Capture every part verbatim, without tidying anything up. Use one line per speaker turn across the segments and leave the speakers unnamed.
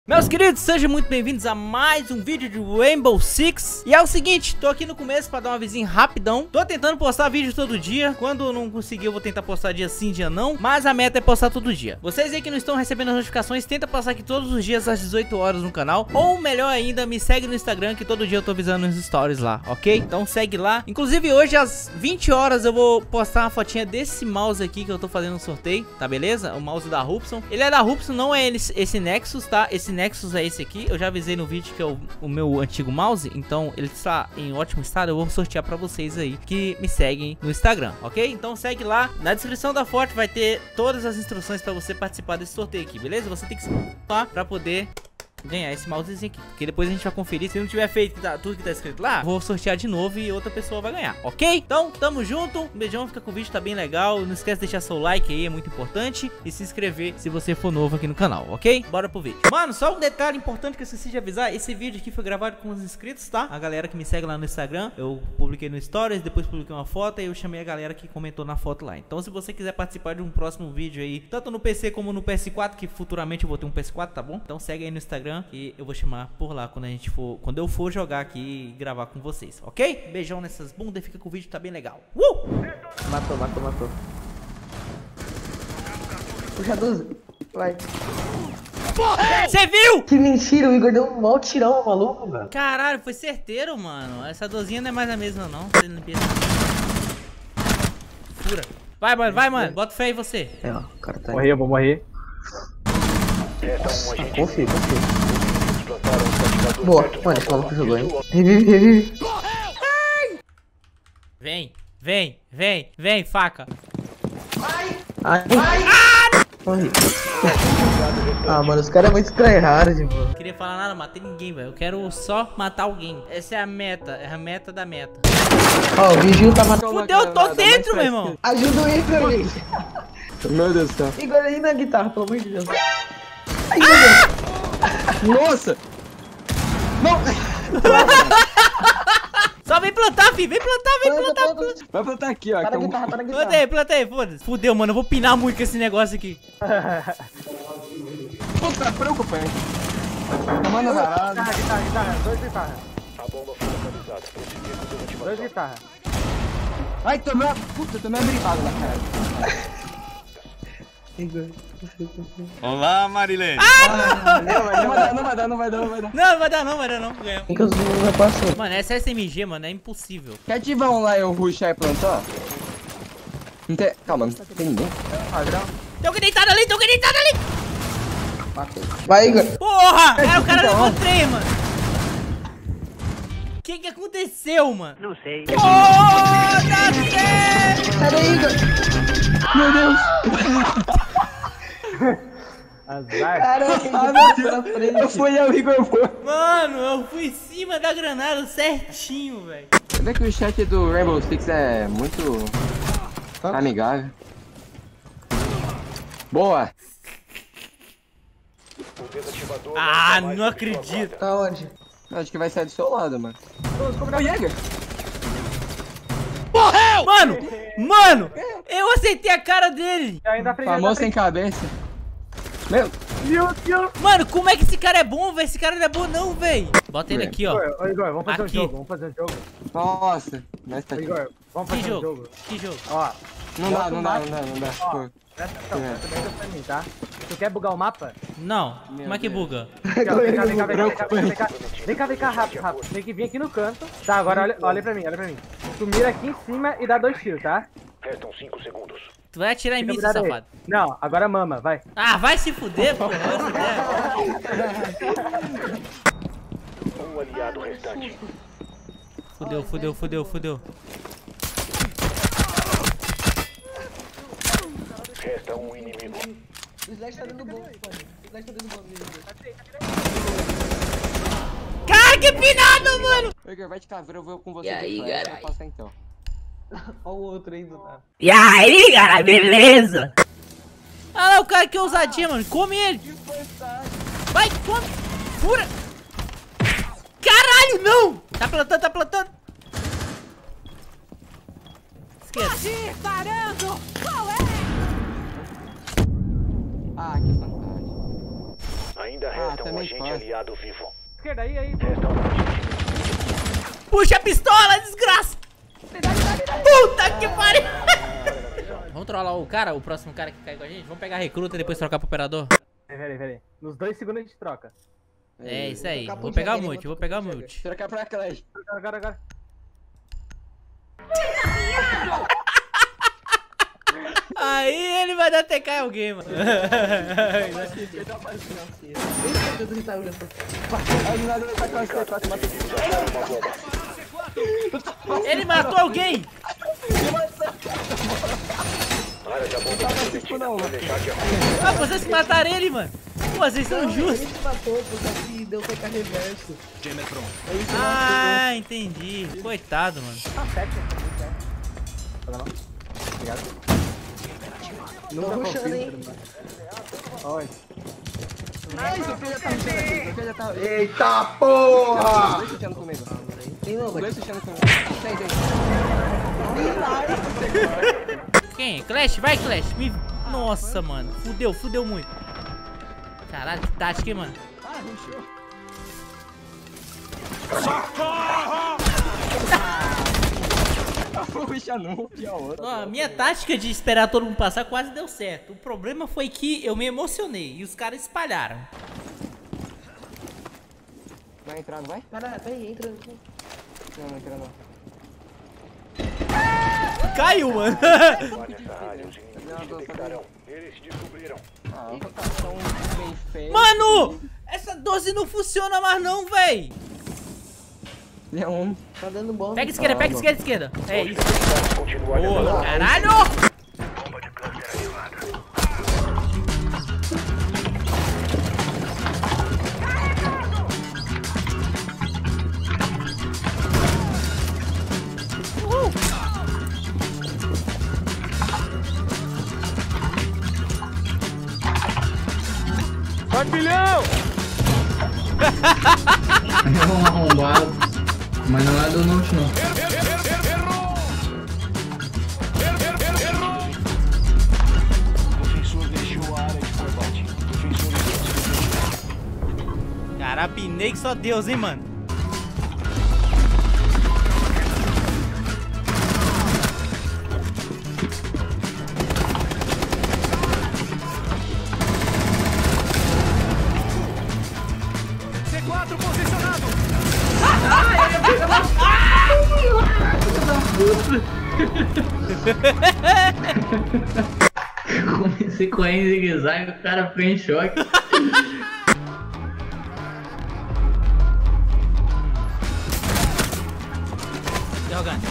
Meus queridos, sejam muito bem-vindos a mais um vídeo de Rainbow Six. E é o seguinte, tô aqui no começo pra dar uma vizinha rapidão. Tô tentando postar vídeo todo dia. Quando não conseguir, eu vou tentar postar dia sim, dia não. Mas a meta é postar todo dia. Vocês aí que não estão recebendo as notificações, tenta passar aqui todos os dias às dezoito horas no canal. Ou melhor ainda, me segue no Instagram, que todo dia eu tô avisando nos stories lá, ok? Então segue lá. Inclusive hoje às vinte horas eu vou postar uma fotinha desse mouse aqui que eu tô fazendo um sorteio, tá beleza? O mouse da Rupson. Ele é da Rupson, não é esse, esse Nexus, tá? Esse Nexus é esse aqui. Eu já avisei no vídeo que é o, o meu antigo mouse, então ele está em ótimo estado. Eu vou sortear pra vocês aí que me seguem no Instagram, ok? Então segue lá. Na descrição da foto vai ter todas as instruções pra você participar desse sorteio aqui, beleza? Você tem que se lá pra poder ganhar esse mousezinho aqui, porque depois a gente vai conferir. Se não tiver feito tudo que tá escrito lá, vou sortear de novo e outra pessoa vai ganhar, ok? Então, tamo junto, um beijão, fica com o vídeo, tá bem legal. Não esquece de deixar seu like aí, é muito importante. E se inscrever se você for novo aqui no canal, ok? Bora pro vídeo. Mano, só um detalhe importante que eu esqueci de avisar. Esse vídeo aqui foi gravado com os inscritos, tá? A galera que me segue lá no Instagram, eu publiquei no Stories, depois publiquei uma foto e eu chamei a galera que comentou na foto lá. Então, se você quiser participar de um próximo vídeo aí, tanto no P C como no P S quatro, que futuramente eu vou ter um P S quatro, tá bom? Então segue aí no Instagram e eu vou chamar por lá quando a gente for, quando eu for jogar aqui e gravar com vocês, ok? Beijão nessas bundas, fica com o vídeo, tá bem legal. Uh!
Matou, matou, matou. Puxa doze. Vai.
Você viu?
Que mentira, o Igor deu um mau tirão, maluco, velho.
Caralho, foi certeiro, mano. Essa dozinha não é mais a mesma, não. Fura. Vai, mano, vai, mano. Bota fé em você.
É, ó, o cara tá aí.
Morri, eu vou morrer.
Nossa, confia, confia. Boa, mano, esse maluco jogou, hein? Revive, revive.
Vem, vem, vem, vem, faca.
Ai, ai. Morri. Ah, mano, os caras é muito tryhard, mano.
Não queria falar nada, matei ninguém, velho. Eu quero só matar alguém. Essa é a meta, é a meta da meta.
Ó, o vigia tá matando.
Fudeu, eu tô dentro, meu irmão.
Ajuda o Igor, gente.
Meu Deus do céu.
Igor aí na guitarra, pelo amor de Deus. Ai, meu Deus.
Nossa! Não!
Só vem plantar, filho. Vem plantar, vem
Planta,
plantar.
planta.
planta.
Vai plantar aqui, ó.
Tá
que é
na
um-
guitarra, tá na
Planta
guitarra.
aí, planta aí, foda-se. Fudeu, mano. Eu vou pinar muito com esse negócio aqui.
Puta, preocupante. Tá manda varado.
Guitarra, guitarra, guitarra, dois guitarras.
A bomba foi localizada. Prosseguir com desativação.
Dois guitarras.
Ai, tomei uma... Puta, tomei uma brivada na cara.
Igor.
Olá, Marilene.
Ah,
Não vai dar, não vai dar, não vai dar, não vai dar.
não, não vai dar não, vai dar não. Ganhou.
Tem que os meninos vai passar.
Mano, essa S M G, mano, é impossível.
Quer ativar um lá e eu rushar e plantar? Não tem... Calma, não tem ninguém.
Padrão.
Tem alguém deitado ali, tem alguém deitado ali.
Matei. Vai, Igor.
Porra! Era o cara levou três, mano. O que que aconteceu, mano?
Não sei.
Foda-se!
Sai daí, Igor.
Meu Deus!
Azar.
Caramba,
Ah,
Igor
meu
tá na
Deus!
frente.
Eu fui, eu, Igor, foi.
Mano, eu fui em cima da granada certinho, velho.
Você vê que o chat do Rainbow Six é muito... amigável. Boa!
O desativador
Ah,
está mais
não
do que sua
acredito.
Tá onde?
Acho que vai sair do seu lado, mano. Ô, Jäger!
Morreu! Mano, mano, eu acertei a cara dele.
Ainda frente.
Famoso sem cabeça. Meu,
Meu Deus.
Mano, como é que esse cara é bom, velho? Esse cara não é bom não, velho. Bota ele aqui, ó.
Igor, ô, Igor, vamos fazer
Aqui.
um jogo, vamos fazer um jogo.
nossa. Nós tá aqui.
Igor, vamos
Que
fazer um
jogo?
jogo.
Que jogo?
Ó,
Não dá, não dá, não dá, não dá.
Ó.
Pô.
presta atenção,
É.
presta atenção pra mim, tá? Tu quer bugar o mapa?
Não,
Meu
como é que
Deus.
buga?
Aqui, ó, vem cá, vem cá, vem cá, vem cá, vem cá, vem cá, vem cá, rápido, rápido. Tem que vir aqui no canto. Tá, agora olha, olha pra mim, olha pra mim. Tu mira aqui em cima e dá dois tiros, tá?
Restam cinco segundos.
Tu vai atirar em
Fica
mim, seu
cuidado aí.
safado.
Não, agora mama, vai.
Ah, vai se fuder, pô. Vai se fuder.
Um aliado restante.
Fudeu, fudeu, fudeu, fudeu.
Resta um inimigo.
O Slash tá dando bom, pode. O Slash tá dando bom.
Cara, que pinado, mano.
Igor, vai de caveira, eu vou com você.
E aí,
de flash,
garai?
eu vou passar então.
Olha o outro aí do nada.
E aí, cara, beleza? Ah lá, o cara que é ousadia, mano. Come ele. Vai, come. Fura. Caralho, não. Tá plantando, tá plantando. Esquerda.
Ah, que fantástico.
Ainda resta um agente aliado vivo.
Esquerda, aí, aí.
Resta um agente.
Puxa a pistola, desgraça! Puta que pariu! Vamos trollar o cara, o próximo cara que cai com a gente? Vamos pegar a recruta e depois trocar pro operador?
Peraí, peraí. Nos dois segundos a gente troca.
É, isso aí. Vou pegar o multi, vou pegar o multi.
Trocar pra Clash.
Agora, agora.
Aí ele vai dar T K em alguém, mano. Ele matou alguém! Ah, vocês que mataram ele, mano! Pô, vocês são justos!
Ele matou, porque deu T K reverso.
Ah, entendi. Coitado, mano.
Tá certo. Tá bom. Obrigado.
Tô rushando, hein?
Olha.
Ai, seu filho já tá rushando aqui. Seu filho já tá...
Eita porra!
Dois rushando comigo.
Tem não,
Dois
velho.
rushando comigo. Tem, tem.
Quem? Clash? Vai, Clash. Me... Nossa, mano. Fudeu, fudeu muito. Caralho, que tática, hein, mano.
Ah, rushou. Não vou rushar não, pior.
Ó, a minha tática de esperar todo mundo passar quase deu certo. O problema foi que eu me emocionei e os caras espalharam.
Vai entrar, não vai?
Cara, peraí, entra.
Não, não entra não.
Caiu, mano.
Nessa área, os inimigos detectarão. Eles descobriram.
Ah, tá tão bem feio.
Mano, essa doze não funciona mais não, véi.
Leon.
Tá dando bom.
Pega esquerda, pega esquerda, esquerda. É isso.
Continuar
Boa, caralho.
bomba de cluster ativada.
É um arrombado, mas não é do norte não.
Defensor deixou a área de combate. Defensor
Carabinei que só Deus, hein, mano.
C quatro posicionado.
Comecei correndo em zigue-zague, o cara foi em choque.
Jogando.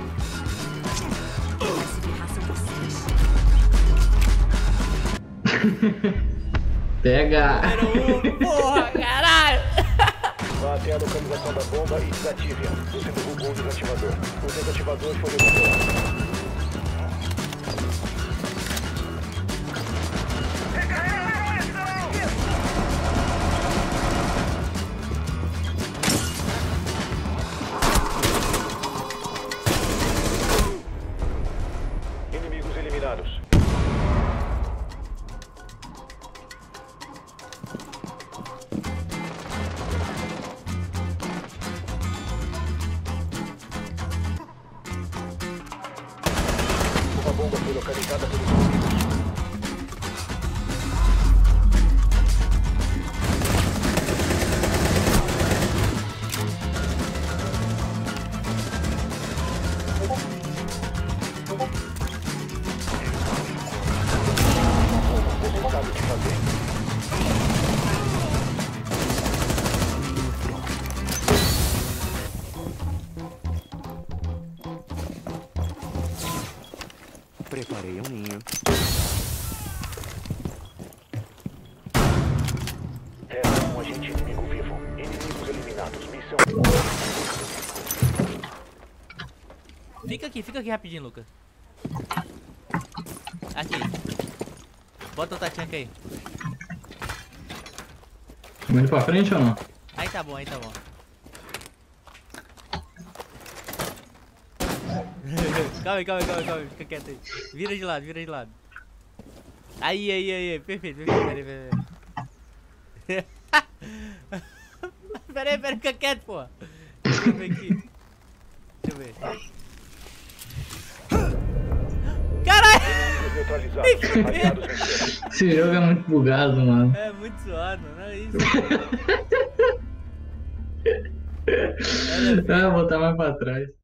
Pega!
Porra, caralho.
Vá até a localização da bomba e desative-a. Você derrubou o desativador. O desativador foi recuperado. Inimigos eliminados. Uma bomba foi localizada pelos inimigos. Você sabe o que fazer. Preparei um ninho. Resta um agente inimigo vivo. Inimigos eliminados. Missão.
Fica aqui, fica aqui rapidinho, Lucas. Aqui. Bota o Tachanka aí.
Vamos indo pra frente ou não?
Aí tá bom, aí tá bom. Calma aí, calma aí, calma aí, calma aí, fica quieto aí. Vira de lado, vira de lado. Aí, aí, aí, aí. Perfeito, perfeito, peraí, peraí. Pera aí, pera aí, fica quieto, pô. Deixa eu ver aqui. Deixa eu ver. Caralho!
Esse jogo é muito bugado, mano.
É muito zoado, não é isso?
Ah, vou botar mais pra trás.